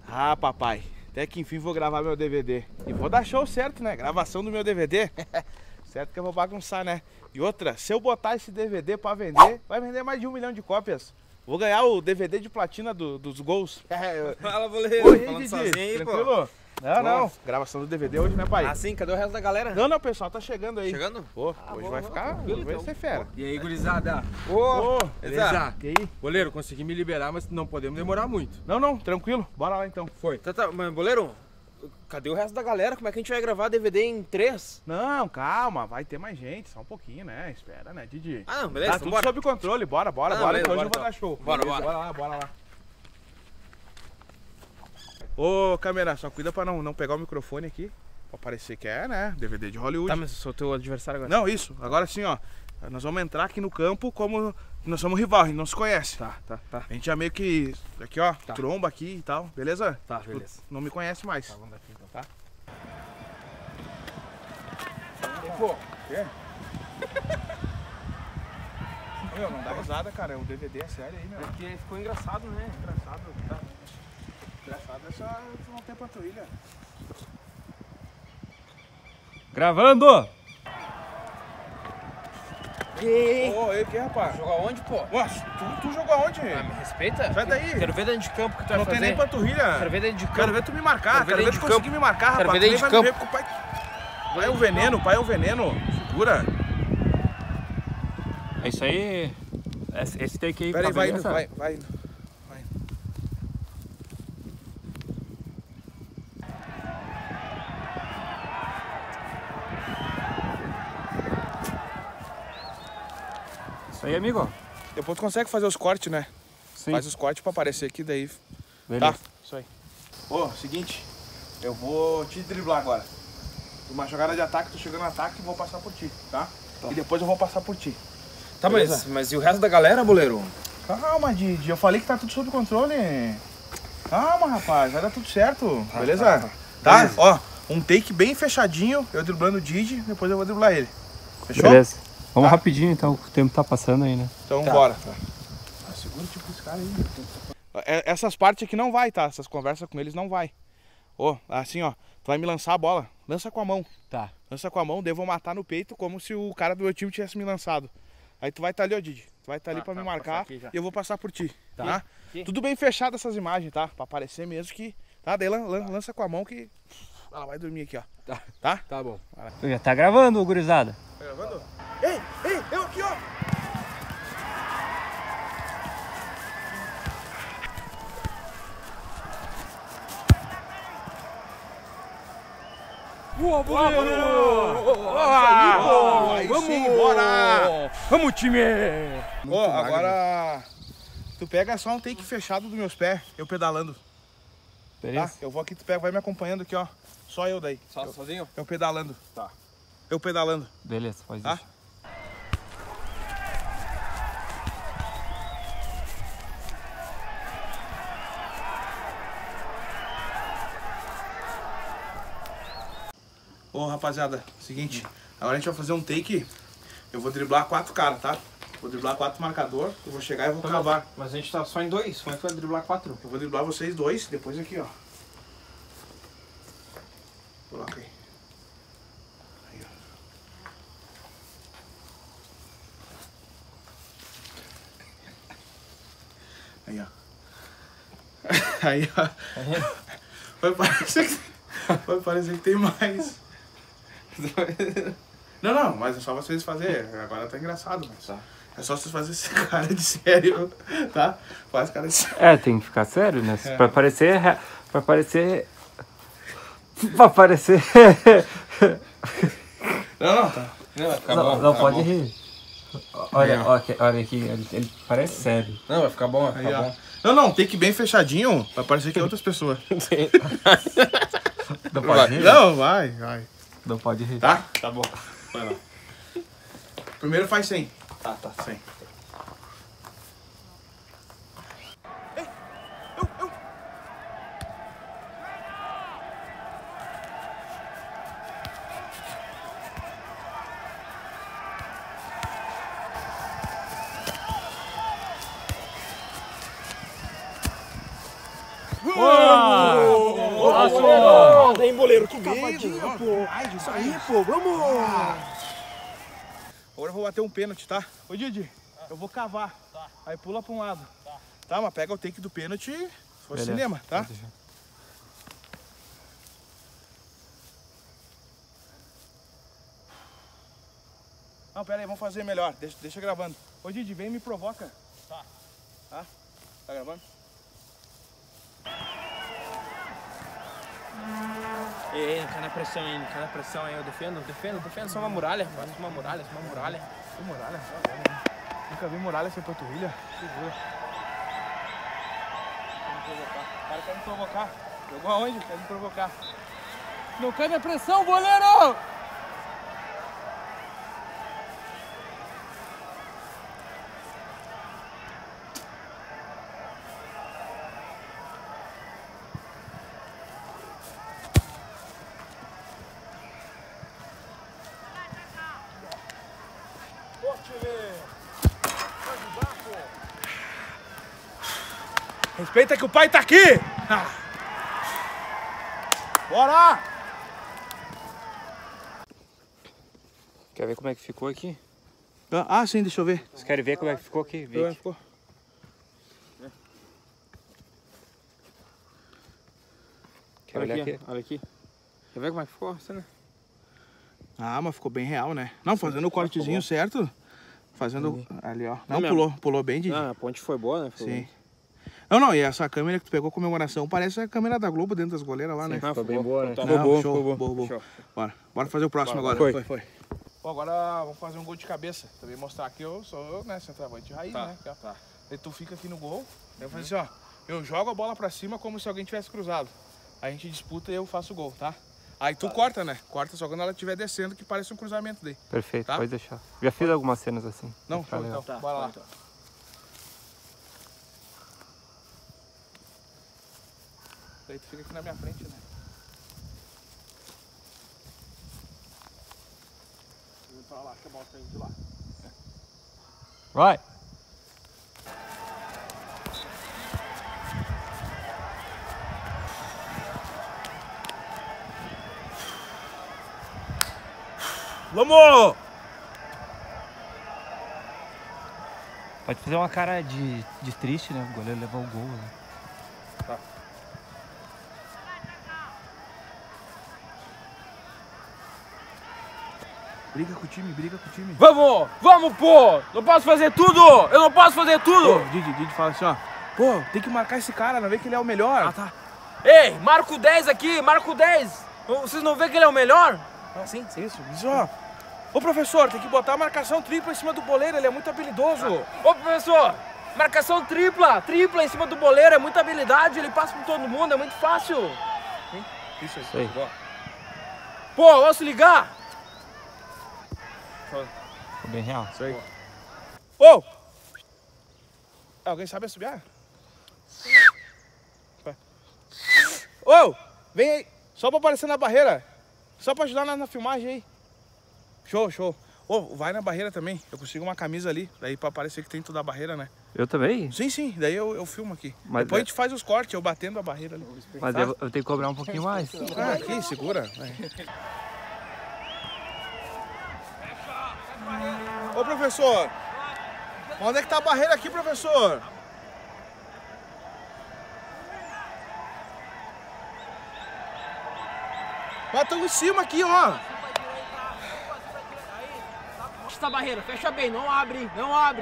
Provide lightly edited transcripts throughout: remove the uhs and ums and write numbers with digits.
Ah, papai, até que enfim vou gravar meu DVD. E vou dar show certo, né? Gravação do meu DVD. Certo que eu vou bagunçar, né? E outra, se eu botar esse DVD pra vender, vai vender mais de 1 milhão de cópias. Vou ganhar o DVD de platina dos gols. Fala, boleiro. Oi, Falando Didi, sozinho aí, tranquilo? pô. Não, não. Gravação do DVD hoje, né, pai? Ah, sim? Cadê o resto da galera? Não, o pessoal tá chegando aí. Chegando? Pô, hoje vai ficar, hoje vai ser fera. E aí, gurizada? Ô, Beleza? e aí? Boleiro, consegui me liberar, mas não podemos demorar muito. Não, tranquilo. Bora lá então. Foi. Tá, mas, boleiro, cadê o resto da galera? Como é que a gente vai gravar DVD em 3? Não, calma, vai ter mais gente, só um pouquinho, né? Espera, né, Didi? Ah, não, beleza, Tá tudo bora. sob controle, bora, Beleza, então hoje bora eu vou então. dar show. Bora, Beleza, bora. Bora lá. Ô, câmera, só cuida pra não pegar o microfone aqui, pra parecer que é, né, DVD de Hollywood. Tá, mas eu sou teu adversário agora. Não, isso, agora sim, ó, nós vamos entrar aqui no campo como nós somos rival, a gente não se conhece. Tá. A gente já meio que, aqui ó, Tá. tromba aqui e tal, beleza? Tá, beleza. Não me conhece mais. Tá, vamos daqui então. Tá? Pô, quê? Meu, não dá risada, cara. O DVD é sério aí, meu. Porque ficou engraçado, né? Engraçado, tá? Engraçado é só não ter panturrilha. Gravando! Ei, Ô, e o que, rapaz? jogou aonde, pô? Nossa, tu jogou aonde? Ah, me respeita? Sai daí. Quero ver dentro de campo que tu Tu não vai tem fazer. nem panturrilha. Quero ver dentro de campo. Quero ver tu me marcar, quero ver dentro tu de conseguir campo. me marcar, Quero rapaz. ver Tu nem dentro de vai me campo. ver com o pai. Pai é um veneno, pai é um veneno. Segura. É isso aí. Esse take aí. Pera aí, pra vai indo, beleza? vai indo. Isso aí, amigo. Depois tu consegue fazer os cortes, né? Sim. Faz os cortes pra aparecer aqui, daí. Beleza. Tá, isso aí. Ô, seguinte, eu vou te driblar agora. Uma jogada de ataque, tô chegando no ataque e vou passar por ti, tá? E depois eu vou passar por ti. Tá, Beleza? mas e o resto da galera, boleiro? Calma, Didi, eu falei que tá tudo sob controle. Calma, rapaz, vai dar tudo certo, beleza? Tá, Beleza. ó, um take bem fechadinho, eu driblando o Didi, depois eu vou driblar ele. Fechou? Beleza. Vamos Tá. rapidinho então, o tempo tá passando aí, né? Então Tá. bora. Segura tipo esse cara aí. Essas partes aqui não vai, tá? Essas conversas com eles não vai. Ó, assim ó, tu vai me lançar a bola, lança com a mão. Tá. Lança com a mão, daí eu vou matar no peito como se o cara do meu time tivesse me lançado. Aí tu vai estar ali, ó, Didi. Tu vai estar ali pra me vou marcar passar aqui já. e eu vou passar por ti, Tá. tá? Aqui. Tudo bem fechado essas imagens, tá? Pra parecer mesmo que... Tá, daí lança com a mão que... Ela vai dormir aqui, ó. Tá. Tá? Tá bom. Já tá gravando, gurizada? Tá gravando? Ei, eu aqui, ó! Boa, Aí sim, bora! Vamos, time! Ó, agora... Tu pega só um take fechado dos meus pés, eu pedalando, tá? Beleza? Eu vou aqui, tu pega, vai me acompanhando aqui, ó. Só eu daí. Sozinho? Eu pedalando. Tá. Eu pedalando, Beleza, faz tá? isso. Ô, rapaziada, seguinte, agora a gente vai fazer um take. Eu vou driblar 4 caras, tá? Vou driblar 4 marcador, eu vou chegar e vou cravar. Mas a gente tá só em 2, como é que vai driblar 4? Eu vou driblar vocês dois, depois aqui, ó. Coloca aí. Aí, ó. Aí, ó. Aí, ó. Vai parecer que tem mais. Não, mas é só vocês fazerem. Agora tá engraçado, mas Tá. é só vocês fazerem esse cara de sério, tá? Faz cara de sério. É, tem que ficar sério, né? Pra parecer... Pra parecer... Pra parecer... Não, tá. Não, vai ficar Não, bom. não vai pode bom. rir. Olha, olha aqui, ele parece sério. Não, vai ficar bom, vai Aí, ficar ó. bom. Não, tem que ir bem fechadinho pra parecer que é outras pessoas. Não pode rir? Não, vai. Não pode rir. Tá? Tá bom. Vai lá. Primeiro faz 100. Tá. 100. Uau! Nada, hein, boleiro? Que cavadinha, pô. Isso aí, pô, vamos! Agora eu vou bater um pênalti, tá? Ô, Didi, eu vou cavar. Aí pula pra um lado. Tá, mas pega o take do pênalti e for cinema, tá? Não, pera aí, vamos fazer melhor. Deixa gravando. Ô, Didi, vem e me provoca. Tá. Tá gravando? Ei, não cai na pressão aí, não cai na pressão aí. Eu defendo. Só uma muralha, rapaz. Uma muralha. Que muralha? Nunca vi muralha sem panturrilha. Segura. Quer me provocar. O cara quer me provocar. Jogou aonde? Quer me provocar. Não cai na pressão, goleiro! Respeita que o pai tá aqui! Bora! Quer ver como é que ficou aqui? Ah, sim, deixa eu ver. Vocês querem ver como é que ficou aqui, Vic? Ficou. Quer olhar aqui? Olha aqui. Quer ver como é que ficou? Ah, mas ficou bem real, né? Não, fazendo o cortezinho certo. Fazendo ali, ó. Não, pulou bem, Didi. Ah, a ponte foi boa, né? Sim. Não, e essa câmera que tu pegou comemoração parece a câmera da Globo dentro das goleiras lá, né? Ficou bem boa, né? Ficou boa. Bora fazer o próximo agora. Foi. Bom, agora vamos fazer um gol de cabeça. Também mostrar que eu sou, né, centroavante raiz, né? Tá. Aí tu fica aqui no gol. Aí eu faço assim, ó. Eu jogo a bola pra cima como se alguém tivesse cruzado. Aí a gente disputa e eu faço o gol, tá? Aí tu corta, né? Corta só quando ela estiver descendo, que parece um cruzamento daí. Perfeito, tá? pode deixar. Já fiz algumas cenas assim. Não, foi então. Tá, bora lá. Então. Daí tu fica aqui na minha frente, né? Vem pra lá, que a bola tá indo de lá. Vai! Vamos! Pode fazer uma cara de triste, né? O goleiro levou o gol, né? Tá. Briga com o time. Vamos, pô! Não posso fazer tudo! Eu não posso fazer tudo! Pô, Didi fala assim, ó. Pô, tem que marcar esse cara, não vê que ele é o melhor. Ah, tá. Ei, marco 10 aqui, marco 10! Vocês não vêem que ele é o melhor? Sim, isso, ó. Ô, professor, tem que botar a marcação tripla em cima do boleiro, ele é muito habilidoso. Ô, professor, marcação tripla em cima do boleiro, é muita habilidade, ele passa por todo mundo, é muito fácil. Isso aí. Pô, posso ligar? Ficou bem real. Isso aí. Ô! Alguém sabe assobiar? Ô! Vem aí, só pra aparecer na barreira. Só pra ajudar na filmagem aí. Show. Ô, vai na barreira também. Eu consigo uma camisa ali, daí pra parecer que tem toda a barreira, né? Eu também? Sim, daí eu filmo aqui. Mas depois a gente faz os cortes, eu batendo a barreira ali. Mas eu tenho que cobrar um pouquinho mais. Ah, aqui, segura. Ô, professor. Onde é que tá a barreira aqui, professor? Mas estamos em cima aqui, ó. Fecha a barreira, fecha bem, não abre. Ei, não é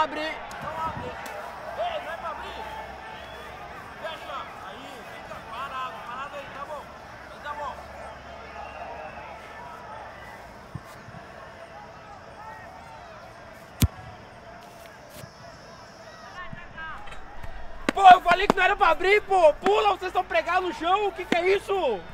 pra abrir. Fecha, aí, fica parado aí, tá bom. Tá bom. Pô, eu falei que não era pra abrir, pô. Pula, vocês estão pregados no chão, o que é isso?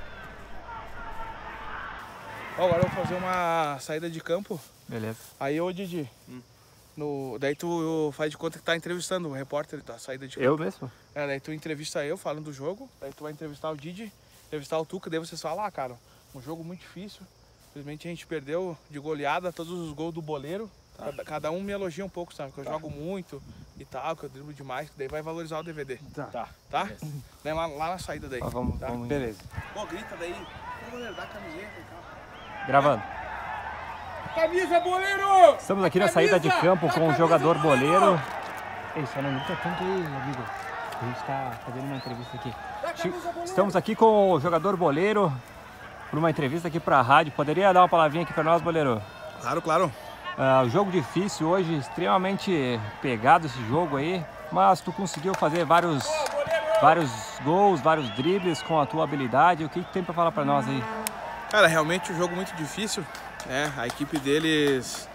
Ó, agora eu vou fazer uma saída de campo. Beleza. Aí, ô Didi, daí tu faz de conta que tá entrevistando o repórter da saída de campo. Eu mesmo? Daí tu entrevista eu falando do jogo, daí tu vai entrevistar o Didi, entrevistar o Tuca, daí vocês falam, cara, um jogo muito difícil. Infelizmente a gente perdeu de goleada todos os gols do boleiro. Cada um me elogia um pouco, sabe? Que eu jogo muito e tal, que eu driblo demais, que daí vai valorizar o DVD. Tá. Tá? Daí lá na saída daí. Vamos, tá? vamos. Beleza. Pô, grita daí. Pô, goleiro, dá a camiseta e tal. Gravando. Camisa, boleiro! Estamos aqui na saída de campo com o jogador boleiro. Ei, só não grita tanto aí, amigo. A gente tá fazendo uma entrevista aqui. Estamos aqui com o jogador boleiro por uma entrevista aqui pra rádio. Poderia dar uma palavrinha aqui pra nós, boleiro? Claro. Jogo difícil hoje, extremamente pegado esse jogo aí, mas tu conseguiu fazer vários gols, vários dribles com a tua habilidade. O que tem pra falar pra nós aí? Cara, realmente um jogo muito difícil, né? A equipe deles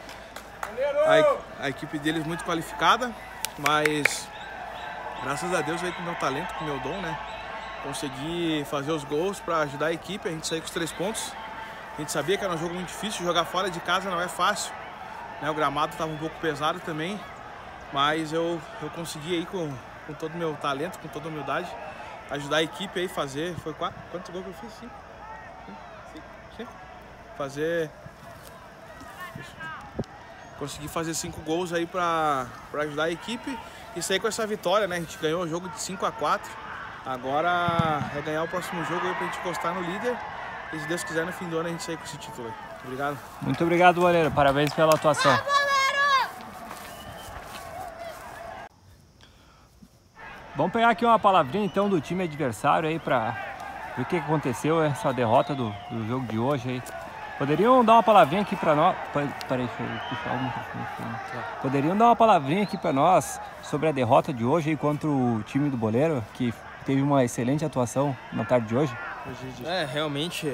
muito qualificada, mas graças a Deus aí com o meu talento, com o meu dom, né? Consegui fazer os gols para ajudar a equipe, a gente sair com os 3 pontos. A gente sabia que era um jogo muito difícil, jogar fora de casa não é fácil, né? O gramado estava um pouco pesado também, mas eu consegui aí com todo o meu talento, com toda a humildade, ajudar a equipe aí a fazer. Foi quantos gols que eu fiz? 5? Consegui fazer 5 gols aí para ajudar a equipe e sair com essa vitória, né? A gente ganhou o jogo de 5-4. Agora é ganhar o próximo jogo aí pra gente encostar no líder. E se Deus quiser, no fim do ano a gente sair com esse título aí. Obrigado. Muito obrigado, goleiro. Parabéns pela atuação. Vamos pegar aqui uma palavrinha então do time adversário aí pra ver o que aconteceu, essa derrota do jogo de hoje aí. Poderiam dar uma palavrinha aqui pra nós. Peraí, deixa eu puxar o microfone. Poderiam dar uma palavrinha aqui pra nós sobre a derrota de hoje aí contra o time do Boleiro, que teve uma excelente atuação na tarde de hoje? Realmente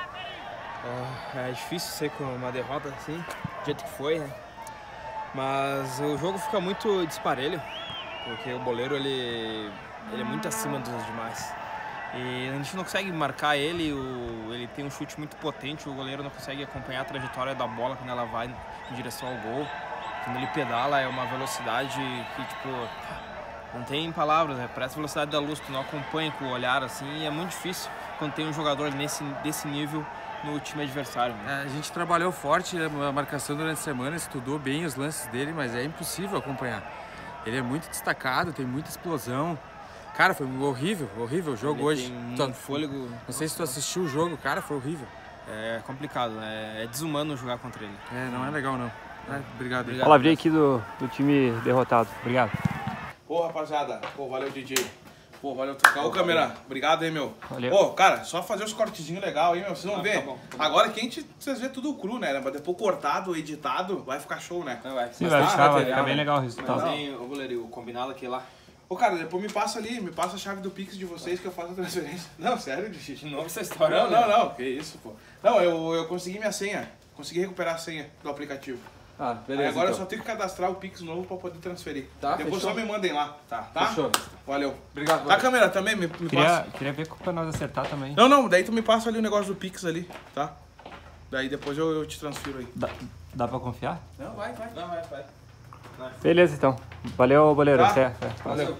é difícil ser com uma derrota assim, do jeito que foi, né? Mas o jogo fica muito disparelho, porque o Boleiro ele é muito acima dos demais. E a gente não consegue marcar ele, ele tem um chute muito potente, o goleiro não consegue acompanhar a trajetória da bola quando ela vai em direção ao gol. Quando ele pedala é uma velocidade que, tipo, não tem palavras, né? Parece a velocidade da luz, tu não acompanha com o olhar assim, e é muito difícil quando tem um jogador desse nível no time adversário. A gente trabalhou forte a marcação durante a semana, estudou bem os lances dele, mas é impossível acompanhar. Ele é muito destacado, tem muita explosão. Cara, foi horrível o jogo ele hoje. Tem um fôlego. Não sei se tu assistiu o jogo, cara, foi horrível. É complicado, né? É desumano jogar contra ele. Não é legal não. Obrigado. Palavrinha aqui do time derrotado. Obrigado. Pô, rapaziada. Pô, valeu, DJ. Pô, valeu, trocar. Ô, câmera. Obrigado aí, meu. Valeu. Pô, cara, só fazer os cortezinhos legais aí, meu. Vocês vão ver. Tá bom. Agora que vocês vê tudo cru, né? Mas depois cortado, editado, vai ficar show, né? Não, vai. Sim, vai ficar bem legal o resultado. Mas tem o goleiro, o combinado aqui lá. Ô, cara, depois me passa a chave do Pix de vocês que eu faço a transferência. Não, sério, De novo essa história. Não. Que isso, pô. Não, eu consegui minha senha. Consegui recuperar a senha do aplicativo. Beleza. Aí agora eu só tenho que cadastrar o Pix novo pra poder transferir. Tá, depois fechou. só me mandem lá. Tá? Fechou. Valeu. Obrigado. Tá, câmera, também me passa. Queria ver pra nós acertar também. Não, daí tu me passa ali o negócio do Pix ali, tá? Daí depois eu te transfiro aí. Dá pra confiar? Não, vai. Beleza, então. Valeu, boleiro. Tá? Até. Valeu.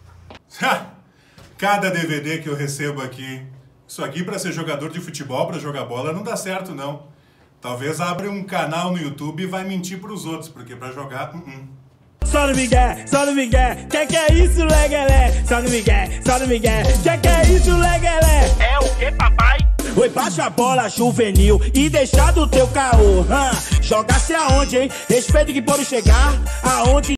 Cada DVD que eu recebo aqui, isso aqui para ser jogador de futebol, para jogar bola, não dá certo não. Talvez abra um canal no YouTube e vai mentir pros outros, porque para jogar, Só no Miguel, que é isso, leguelé? Só no Miguel, que é isso, leguelé? É o que, papai? Oi, baixa a bola juvenil e deixa do teu caô. Jogasse aonde, hein? Respeito que pode chegar aonde.